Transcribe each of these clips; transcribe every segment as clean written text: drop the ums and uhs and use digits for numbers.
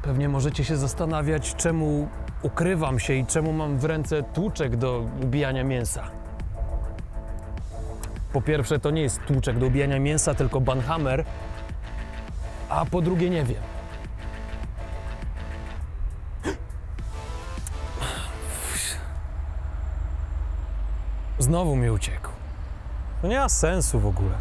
Pewnie możecie się zastanawiać, czemu ukrywam się i czemu mam w ręce tłuczek do ubijania mięsa. Po pierwsze, to nie jest tłuczek do ubijania mięsa, tylko banhammer, a po drugie nie wiem. Znowu mi uciekł. To nie ma sensu w ogóle.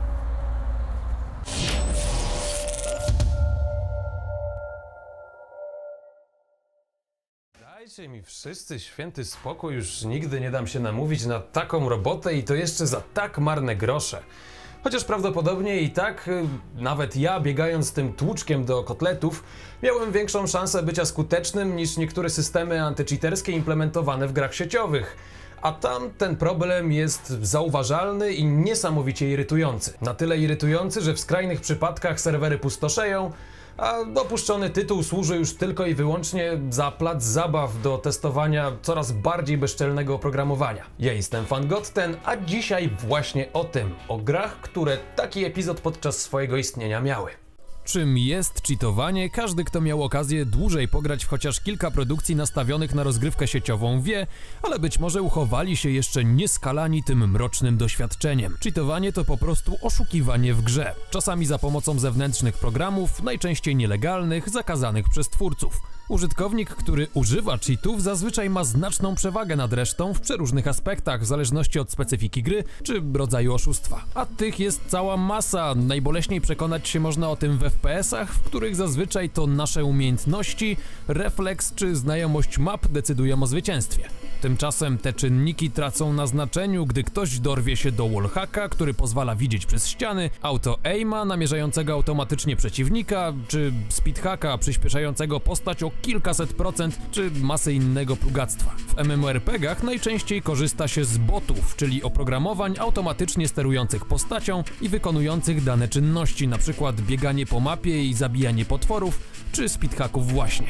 Dajcie mi wszyscy święty spokój, już nigdy nie dam się namówić na taką robotę i to jeszcze za tak marne grosze. Chociaż prawdopodobnie i tak, nawet ja biegając tym tłuczkiem do kotletów, miałem większą szansę bycia skutecznym niż niektóre systemy antycheaterskie implementowane w grach sieciowych. A tam ten problem jest zauważalny i niesamowicie irytujący. Na tyle irytujący, że w skrajnych przypadkach serwery pustoszeją, a opuszczony tytuł służy już tylko i wyłącznie za plac zabaw do testowania coraz bardziej bezczelnego oprogramowania. Ja jestem Fangotten, a dzisiaj właśnie o tym, o grach, które taki epizod podczas swojego istnienia miały. Czym jest cheatowanie, każdy, kto miał okazję dłużej pograć w chociaż kilka produkcji nastawionych na rozgrywkę sieciową wie, ale być może uchowali się jeszcze nieskalani tym mrocznym doświadczeniem. Cheatowanie to po prostu oszukiwanie w grze, czasami za pomocą zewnętrznych programów, najczęściej nielegalnych, zakazanych przez twórców. Użytkownik, który używa cheatów, zazwyczaj ma znaczną przewagę nad resztą w przeróżnych aspektach, w zależności od specyfiki gry czy rodzaju oszustwa. A tych jest cała masa. Najboleśniej przekonać się można o tym w FPS-ach, w których zazwyczaj to nasze umiejętności, refleks czy znajomość map decydują o zwycięstwie. Tymczasem te czynniki tracą na znaczeniu, gdy ktoś dorwie się do wallhacka, który pozwala widzieć przez ściany, auto-aima namierzającego automatycznie przeciwnika, czy speedhacka przyspieszającego postać o kilkaset procent, czy masę innego plugactwa. W MMORPG-ach najczęściej korzysta się z botów, czyli oprogramowań automatycznie sterujących postacią i wykonujących dane czynności, np. bieganie po mapie i zabijanie potworów, czy speedhacków właśnie.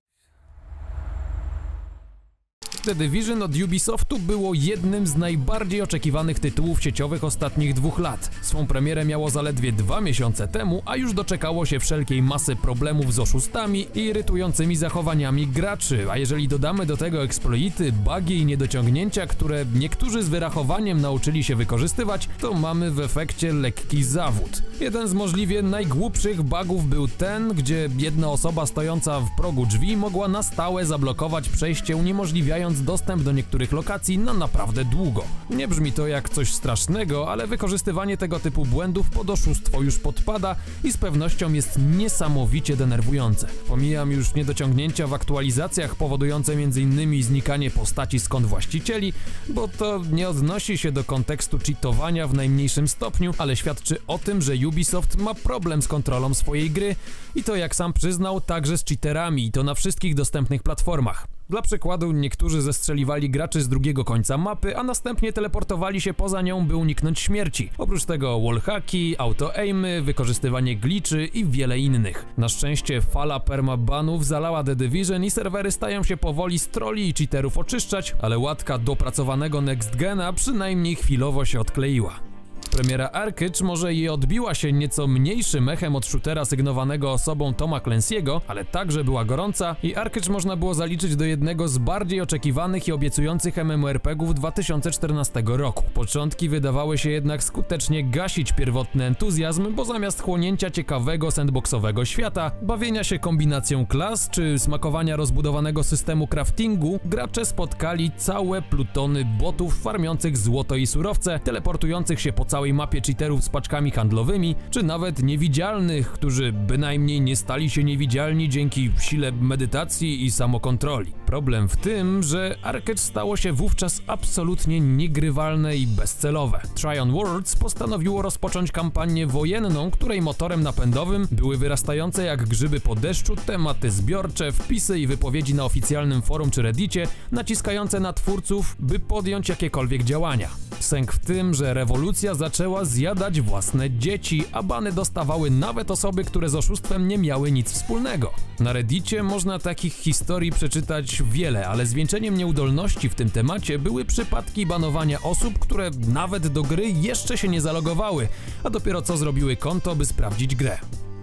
The Division od Ubisoftu było jednym z najbardziej oczekiwanych tytułów sieciowych ostatnich 2 lat. Swą premierę miało zaledwie 2 miesiące temu, a już doczekało się wszelkiej masy problemów z oszustami i irytującymi zachowaniami graczy, a jeżeli dodamy do tego exploity, bugi i niedociągnięcia, które niektórzy z wyrachowaniem nauczyli się wykorzystywać, to mamy w efekcie lekki zawód. Jeden z możliwie najgłupszych bugów był ten, gdzie jedna osoba stojąca w progu drzwi mogła na stałe zablokować przejście, uniemożliwiając dostęp do niektórych lokacji na naprawdę długo. Nie brzmi to jak coś strasznego, ale wykorzystywanie tego typu błędów pod oszustwo już podpada i z pewnością jest niesamowicie denerwujące. Pomijam już niedociągnięcia w aktualizacjach powodujące m.in. znikanie postaci z kont właścicieli, bo to nie odnosi się do kontekstu cheatowania w najmniejszym stopniu, ale świadczy o tym, że Ubisoft ma problem z kontrolą swojej gry i to, jak sam przyznał, także z cheaterami, i to na wszystkich dostępnych platformach. Dla przykładu niektórzy zestrzeliwali graczy z drugiego końca mapy, a następnie teleportowali się poza nią, by uniknąć śmierci. Oprócz tego wallhacki, auto-aimy, wykorzystywanie glitchy i wiele innych. Na szczęście fala permabanów zalała The Division i serwery stają się powoli z trolli i cheaterów oczyszczać, ale łatka dopracowanego next gena przynajmniej chwilowo się odkleiła. Premiera Arcade może i odbiła się nieco mniejszym echem od shootera sygnowanego osobą Toma Clancy'ego, ale także była gorąca i Arcade można było zaliczyć do jednego z bardziej oczekiwanych i obiecujących MMORPG-ów 2014 roku. Początki wydawały się jednak skutecznie gasić pierwotny entuzjazm, bo zamiast chłonięcia ciekawego sandboxowego świata, bawienia się kombinacją klas czy smakowania rozbudowanego systemu craftingu, gracze spotkali całe plutony botów farmiących złoto i surowce, teleportujących się po całej mapie cheaterów z paczkami handlowymi, czy nawet niewidzialnych, którzy bynajmniej nie stali się niewidzialni dzięki sile medytacji i samokontroli. Problem w tym, że Arcade stało się wówczas absolutnie niegrywalne i bezcelowe. Tryon Worlds postanowiło rozpocząć kampanię wojenną, której motorem napędowym były wyrastające jak grzyby po deszczu tematy zbiorcze, wpisy i wypowiedzi na oficjalnym forum czy reddicie, naciskające na twórców, by podjąć jakiekolwiek działania. Sęk w tym, że rewolucja zaczęła zjadać własne dzieci, a bany dostawały nawet osoby, które z oszustwem nie miały nic wspólnego. Na reddicie można takich historii przeczytać wiele, ale zwieńczeniem nieudolności w tym temacie były przypadki banowania osób, które nawet do gry jeszcze się nie zalogowały, a dopiero co zrobiły konto, by sprawdzić grę.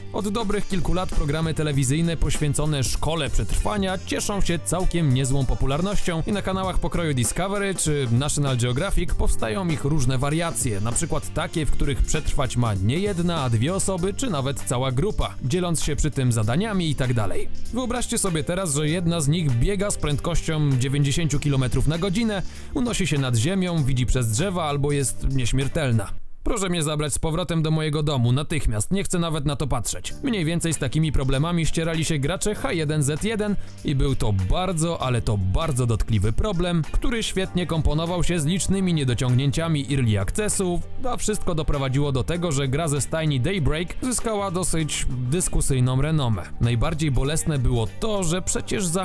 Od dobrych kilku lat programy telewizyjne poświęcone szkole przetrwania cieszą się całkiem niezłą popularnością i na kanałach pokroju Discovery czy National Geographic powstają ich różne wariacje, na przykład takie, w których przetrwać ma nie jedna, a dwie osoby, czy nawet cała grupa, dzieląc się przy tym zadaniami i tak dalej. Wyobraźcie sobie teraz, że jedna z nich biega z prędkością 90 km na godzinę, unosi się nad ziemią, widzi przez drzewa albo jest nieśmiertelna. Proszę mnie zabrać z powrotem do mojego domu, natychmiast, nie chcę nawet na to patrzeć. Mniej więcej z takimi problemami ścierali się gracze H1Z1 i był to bardzo, ale to bardzo dotkliwy problem, który świetnie komponował się z licznymi niedociągnięciami early accessów, a wszystko doprowadziło do tego, że gra ze stajni Daybreak zyskała dosyć dyskusyjną renomę. Najbardziej bolesne było to, że przecież za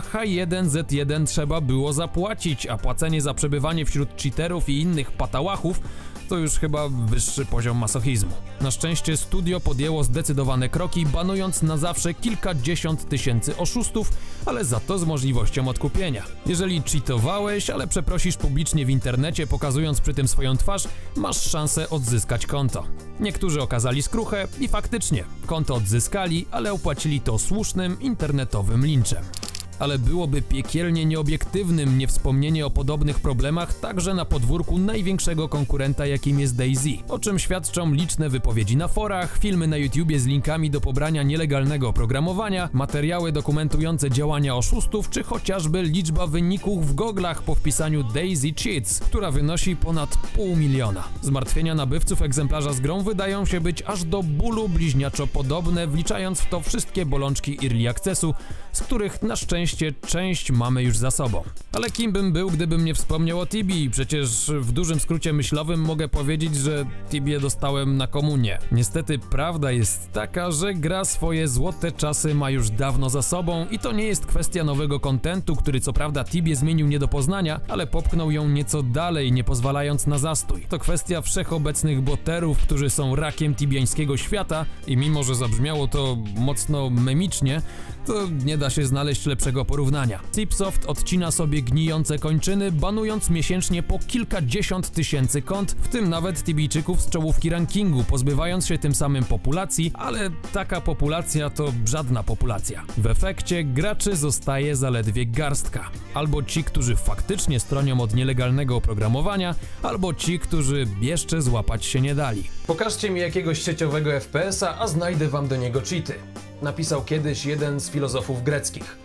H1Z1 trzeba było zapłacić, a płacenie za przebywanie wśród cheaterów i innych patałachów to już chyba wyższy poziom masochizmu. Na szczęście studio podjęło zdecydowane kroki, banując na zawsze kilkadziesiąt tysięcy oszustów, ale za to z możliwością odkupienia. Jeżeli cheatowałeś, ale przeprosisz publicznie w internecie, pokazując przy tym swoją twarz, masz szansę odzyskać konto. Niektórzy okazali skruchę i faktycznie konto odzyskali, ale opłacili to słusznym internetowym linczem. Ale byłoby piekielnie nieobiektywnym niewspomnienie o podobnych problemach także na podwórku największego konkurenta, jakim jest DayZ, o czym świadczą liczne wypowiedzi na forach, filmy na YouTubie z linkami do pobrania nielegalnego oprogramowania, materiały dokumentujące działania oszustów, czy chociażby liczba wyników w goglach po wpisaniu DayZ Cheats, która wynosi ponad 500 000. Zmartwienia nabywców egzemplarza z grą wydają się być aż do bólu bliźniaczo podobne, wliczając w to wszystkie bolączki early accessu, z których na szczęście część mamy już za sobą. Ale kim bym był, gdybym nie wspomniał o Tibie? Przecież w dużym skrócie myślowym mogę powiedzieć, że Tibię dostałem na komunię. Niestety prawda jest taka, że gra swoje złote czasy ma już dawno za sobą i to nie jest kwestia nowego kontentu, który co prawda Tibię zmienił nie do poznania, ale popchnął ją nieco dalej, nie pozwalając na zastój. To kwestia wszechobecnych boterów, którzy są rakiem tibiańskiego świata i mimo, że zabrzmiało to mocno memicznie, to nie da się znaleźć lepszego porównania. Cipsoft odcina sobie gnijące kończyny, banując miesięcznie po kilkadziesiąt tysięcy kont, w tym nawet Tibijczyków z czołówki rankingu, pozbywając się tym samym populacji, ale taka populacja to żadna populacja. W efekcie graczy zostaje zaledwie garstka. Albo ci, którzy faktycznie stronią od nielegalnego oprogramowania, albo ci, którzy jeszcze złapać się nie dali. Pokażcie mi jakiegoś sieciowego FPS-a, a znajdę wam do niego cheaty. Napisał kiedyś jeden z filozofów greckich.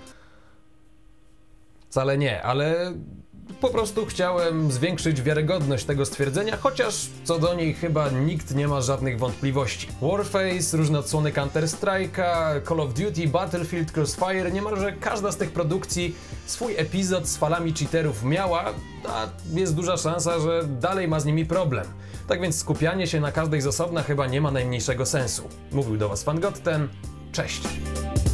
Wcale nie, ale po prostu chciałem zwiększyć wiarygodność tego stwierdzenia, chociaż co do niej chyba nikt nie ma żadnych wątpliwości. Warface, różne odsłony Counter-Strike'a, Call of Duty, Battlefield, Crossfire, niemalże każda z tych produkcji swój epizod z falami cheaterów miała, a jest duża szansa, że dalej ma z nimi problem. Tak więc skupianie się na każdej z osobna chyba nie ma najmniejszego sensu. Mówił do was Fangotten, cześć!